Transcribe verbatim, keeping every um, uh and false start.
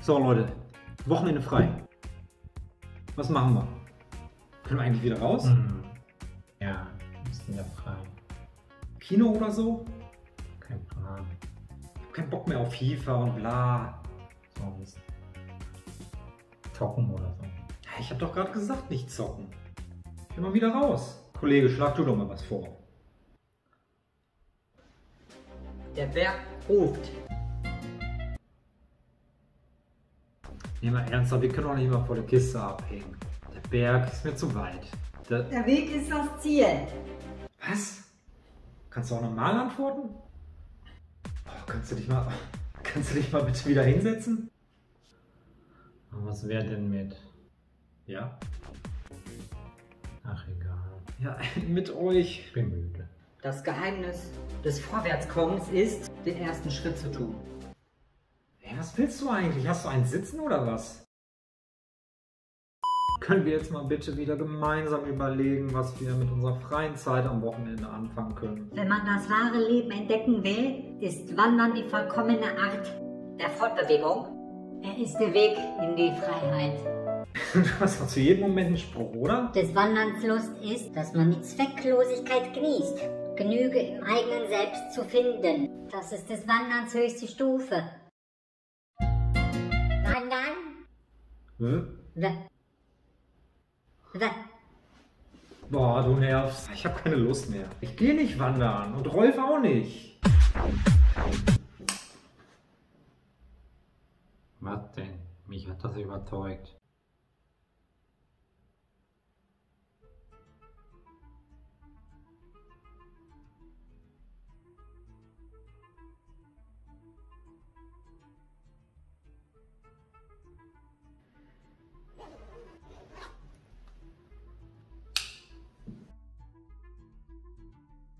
So Leute, Wochenende frei. Was machen wir? Können wir eigentlich wieder raus? Mhm. Ja, ist wieder frei. Kino oder so? Kein Plan. Ich hab keinen Bock mehr auf FIFA und bla. Sonst zocken oder so. Ich hab doch gerade gesagt, nicht zocken. Ich will mal wieder raus. Kollege, schlag du doch mal was vor. Der Berg ruft. Nee, mal ernsthaft, wir können doch nicht mal vor der Kiste abhängen. Der Berg ist mir zu weit. Der Der Weg ist das Ziel. Was? Kannst du auch normal antworten? Oh, kannst du dich mal, kannst du dich mal bitte wieder hinsetzen? Aber was wäre denn mit? Ja. Ach egal. Ja, mit euch. Ich bin müde. Das Geheimnis des Vorwärtskommens ist, den ersten Schritt zu tun. Hey, was willst du eigentlich? Hast du einen Sitzen oder was? Können wir jetzt mal bitte wieder gemeinsam überlegen, was wir mit unserer freien Zeit am Wochenende anfangen können? Wenn man das wahre Leben entdecken will, ist Wandern die vollkommene Art der Fortbewegung. Er ist der Weg in die Freiheit. Du hast doch zu jedem Moment einen Spruch, oder? Des Wanderns Lust ist, dass man die Zwecklosigkeit genießt, Genüge im eigenen Selbst zu finden. Das ist des Wanderns höchste Stufe. Wandern? Hm? W w Boah, du nervst. Ich habe keine Lust mehr. Ich gehe nicht wandern und Rolf auch nicht. Was denn? Mich hat das überzeugt.